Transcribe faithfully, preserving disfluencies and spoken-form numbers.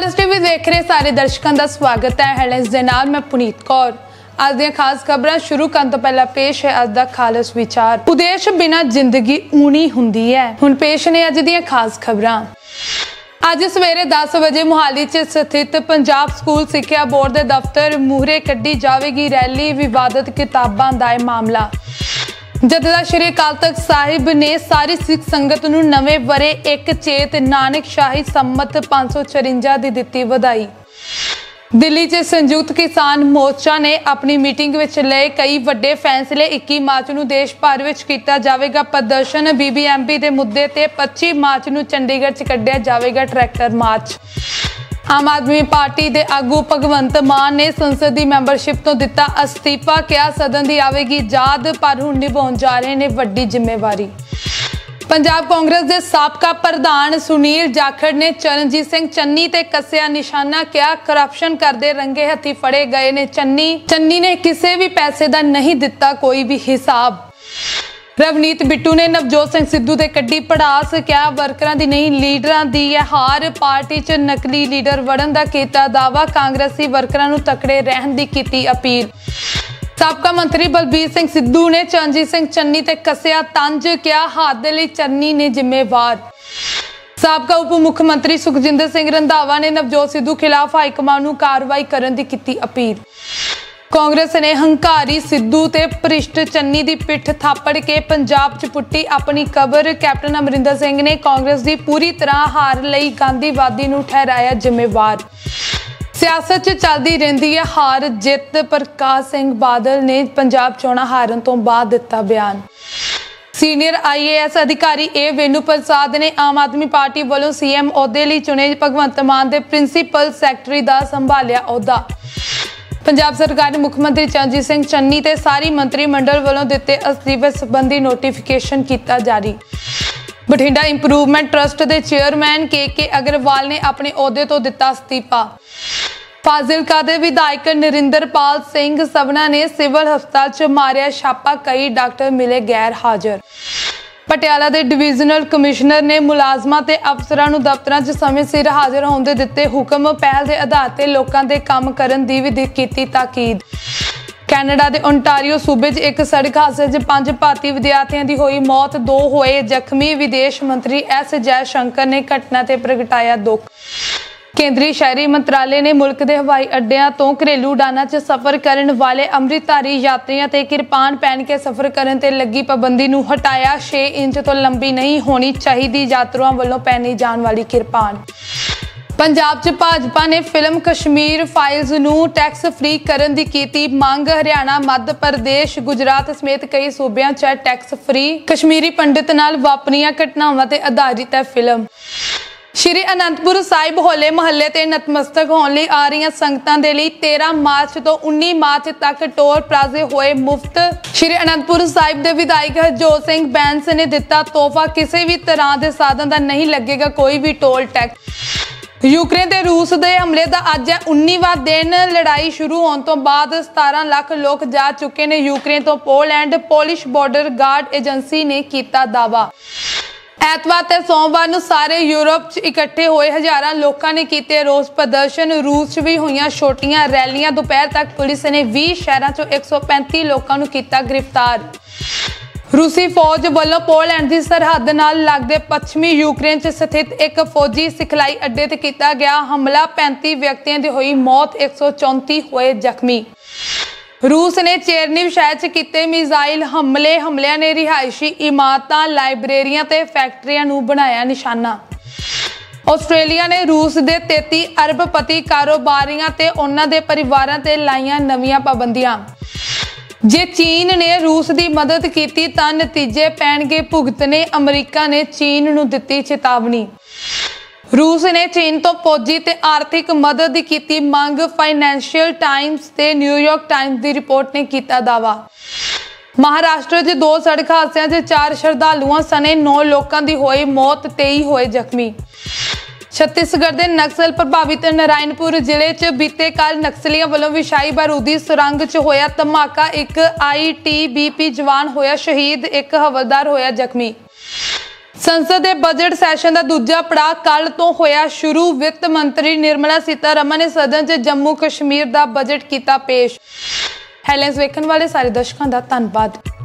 Bharat TV देख रहे सारे दर्शकों का स्वागत है। हेडलाइंस दे नाल मैं पुनीत कौर। अज दी खास खबरां शुरू करन तो पहला पेश है अज दा खालस विचार। उद्देश बिना जिंदगी ऊनी हुंदी है। हुण पेश ने अज दी खास खबरां। अज सवेरे दस बजे मोहाली च स्थित पंजाब स्कूल सिक्ख्या बोर्ड के दफ्तर मूहरे कड्ढी जाएगी रैली। विवादित किताबां दा मामला। जथेदार श्री अकाल तख्त साहिब ने सारी सिख संगत नूं नवे वरे एक चेत नानक शाही सम्मत पांच सौ चुरंजा दी दित्ती वधाई। दिल्ली च संयुक्त किसान मोर्चा ने अपनी मीटिंग विच लए कई वड्डे फैसले। इक्की मार्च नूं देश भर विच कीता जावेगा प्रदर्शन। बीबीएमबी दे मुद्दे ते पच्ची मार्च नूं चंडीगढ़ च कढिया जावेगा ट्रैक्टर मार्च। आम आदमी पार्टी के आगू भगवंत मान ने संसद की मैंबरशिप तो दिता अस्तीफा। क्या सदन की आवेगी याद, पर हुण निभाउण जा रहे ने वड्डी जिम्मेवारी। पंजाब कांग्रेस के साबका प्रधान सुनील जाखड़ ने चरणजीत सिंह चन्नी ते कसिया निशाना। क्या करप्शन करते रंगे हथी फड़े गए ने चन्नी। चन्नी ने किसी भी पैसे का नहीं दिता कोई भी हिसाब। रवनीत बिट्टू ने नवजोत सिंह सिद्धू ते कड्डी पड़ास। क्या वर्करां दी नहीं लीडरां दी है हार। पार्टी च नकली लीडर वड़न दा कीता दावा। कांग्रेसी वर्करां नूं तकड़े रहन दी कीती अपील। साबका मंत्री बलबीर सिंह सिद्धू ने चरणजीत सिंह चन्नी ते कसिया तंज। क्या हादसे लई चन्नी ने जिम्मेवार। साबका उप मुख्यमंत्री सुखजिंदर सिंह रंधावा ने नवजोत सिद्धू खिलाफ हाईकमान नूं कार्रवाई करन दी कीती अपील। कांग्रेस ने हंकारी सिद्धू ते भ्रिष्ट चन्नी दी पिठ थापड़ के पंजाब च पुट्टी अपनी कबर। कैप्टन अमरिंदर सिंह ने कांग्रेस दी पूरी तरह हार लई गांधीवादी नूं ठहराया जिम्मेवार। सियासत च चलदी रहिंदी है हार जित। प्रकाश सिंह बादल ने पंजाब चोणां हारन तो बाद दिता बयान। सीनियर आई ए एस अधिकारी ए वेणु प्रसाद ने आम आदमी पार्टी वालों सीएम अहुदे लई चुने भगवंत मान दे प्रिंसीपल सैकटरी दा संभालिया अहुदा। पंजाब सरकार ने मुख्यमंत्री चरणजीत सिंह चन्नी ते सारी मंत्रिमंडल वालों दिते अस्तीफे संबंधी नोटिफिकेशन किया जारी। बठिंडा इंप्रूवमेंट ट्रस्ट के चेयरमैन के के अग्रवाल ने अपने अहुदे तो दिता अस्तीफा। फाजिलका के विधायक नरिंदरपाल सिंह सबना ने सिविल हस्पताल च मारिया छापा। कई डॉक्टर मिले गैर हाजिर। पटियाला के डिविजनल कमिश्नर ने मुलाजमां ते अफसरां नूं दफ्तरां च समय सिर हाजिर होण दे दिते हुक्म। पहल के आधार ते लोकां दे काम करन दी भी कीती ताकीद। कैनेडा के ओंटारियो सूबे च एक सड़क हादसे च पांच भारतीय विद्यार्थियों की हुई मौत, दो होए जख्मी। विदेश मंत्री एस जयशंकर ने घटना ते प्रगटाया दुख। केंद्रीय शहरी मंत्रालय ने मुल्क के हवाई अड्डियां तो घरेलू उड़ानां च सफर करने वाले अमृतधारी यात्रियों ते किरपान पहन के सफर करने ते लगी पाबंदी नूं हटाया। छे इंच तो लंबी नहीं होनी चाहिए यात्रुओं वालों पहनी जाने वाली किरपान। पंजाब च भाजपा ने फिल्म कश्मीर फाइल्स नूं टैक्स फ्री करन दी कीती मंग। हरियाणा, मध्य प्रदेश, गुजरात समेत कई सूबियां च टैक्स फ्री। कश्मीरी पंडित नाल वापरियां घटनावां ते आधारित है फिल्म। श्री अनंतपुर साहिब होले महल्ले ते नतमस्तक होने लई आ रही संगतां दे लई तेरह मार्च तो उन्नीस मार्च तक टोल प्लाजे होए मुफ्त। श्री अनंतपुर साहिब के विधायक हरजोत सिंह बैंस ने दिता तोहफा। किसी भी तरह के साधन का नहीं लगेगा कोई भी टोल टैक्स। यूक्रेन ते रूस के हमले का अज है उन्नीसवां दिन। लड़ाई शुरू होने तो बाद सतारह लाख लोग जा चुके ने यूक्रेन तो Poland. Polish border guard agency ने किया दावा। ऐतवार ते सोमवार नूं सारे यूरोप च इकट्ठे होए हज़ारां लोगों ने किए रोस प्रदर्शन। रूस च भी हुई छोटियां रैलियां। दोपहर तक पुलिस ने बीस शहरों चों एक सौ पैंती लोगों को किया गिरफ्तार। रूसी फौज वालों पोलैंड की सरहद नाल लगदे पश्चिमी यूक्रेन च स्थित एक फौजी सिखलाई अड्डे ते किया गया हमला। पैंती व्यक्तियों की हुई मौत, एक सौ चौंती होए जख्मी। रूस ने चेरनीव शहर च किए मिसाइल हमले। हमलियां ने रिहायशी इमारतां, लाइब्रेरियां ते फैक्ट्रियां नूं बनाया निशाना। आस्ट्रेलिया ने रूस के तेती अरबपति कारोबारियां ते उन्हां दे परिवारां ते लाईयां नवीआं पाबंदियां। जे चीन ने रूस की मदद की तां नतीजे पैणगे भुगतने। अमरीका ने चीन नूं दित्ती चेतावनी। रूस ने चीन तो फौजी ते आर्थिक मदद की मंग। फाइनैंशियल टाइम्स ते न्यूयॉर्क टाइम्स की रिपोर्ट ने किया दावा। महाराष्ट्र च दो सड़क हादसों च चार श्रद्धालुओं सने नौ लोगों की हुई मौत, तेई होए जख्मी। छत्तीसगढ़ के नक्सल प्रभावित नारायणपुर जिले च बीते कल नक्सलियों वालों विछाई बारूदी सुरंग च होया धमाका। एक आई टी बी पी जवान होया शहीद, एक हवलदार होया जख्मी। संसद के बजट सैशन का दूजा पड़ाव कल तो होया शुरू। वित्त मंत्री निर्मला सीतारमन ने सदन च जम्मू कश्मीर का बजट किया पेश। हेडलाइंस वेखण वाले सारे दर्शकों का धन्यवाद।